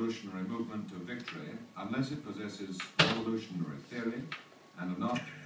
revolutionary movement to victory unless it possesses revolutionary theory and enough